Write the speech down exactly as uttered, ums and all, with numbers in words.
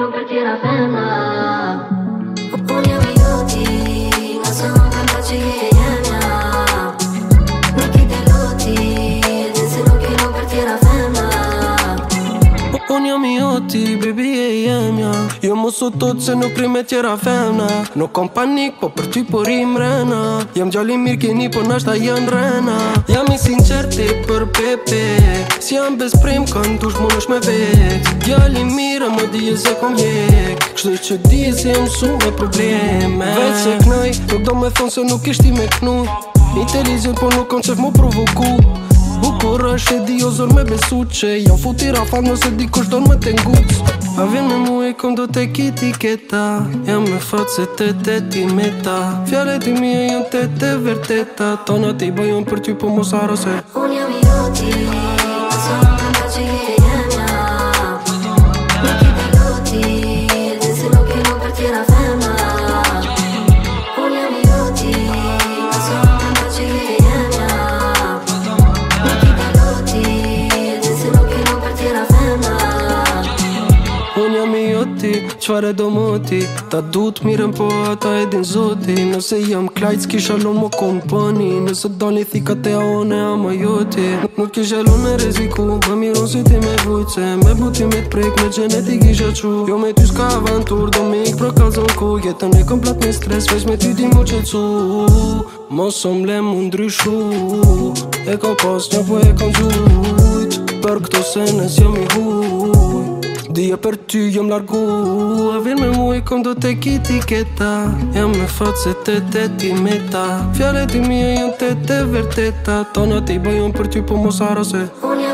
non per ti era femna. Ogni minuti, non so non cantarci che yamia. Non chi te loti, se non che non per ti era femna. Ogni minuti, baby e yamia. Io mo sotto se no prime ti era femna. No kom panik, po për ty po rim rena. Jam gjalli mirë keni po nashta janë rena. Jam i sincerte për pepe. Si jam bez prim kanë dush më nësh me vet. Gjalli mirë më dije se kom jek. Kështu që di se jam shumë me probleme. Veç se knaj, nuk do me thonë se nuk ishti me knu. Inteligent po nuk kon qef më provoku. Bukur është e di o zor me besu që jam futi rafal nëse dikush don me t'nguc. A vjen me mu e kom do te kitiketa. Jam me fat se te te ti meta. Fjallet i mije jon te te vërteta. Tona ti bëjon për ty po mos haro se Unë jam i joti, nëso më kënda që je jemja. Nuk i te loti, dhe se nuk e nuk për tjera femna. Unë jam i joti, nëso më kënda që je jemja. Nuk i te loti, dhe se nuk e nuk për tjera femna. Unë jam i joti, qfare do moti. Ta dut miren po ata e din zoti. Nëse jam klajt s'kisha lun mo kompani. Nëse dali thika te aone ama joti. Nuk kisha lun me reziku. Më miron si ti me vujtse. Me buti me t'prek me gjenetik isha qu. Jo me ty s'ka avantur do me ik pro kalzon ku. Jetën e komplet me stres veç me ty di mu qelcu. Mos o mle mu ndryshu. E kom pas një po e kom gjujt. Për këto senes jam i huj. Dije për ty jam largu. A vjen me mu i kom do te kitiketa. Jam me fat se te te ti meta. Fjallet i mije jon te te vërteta. Tona ti bëjon për ty po mos haro se Unë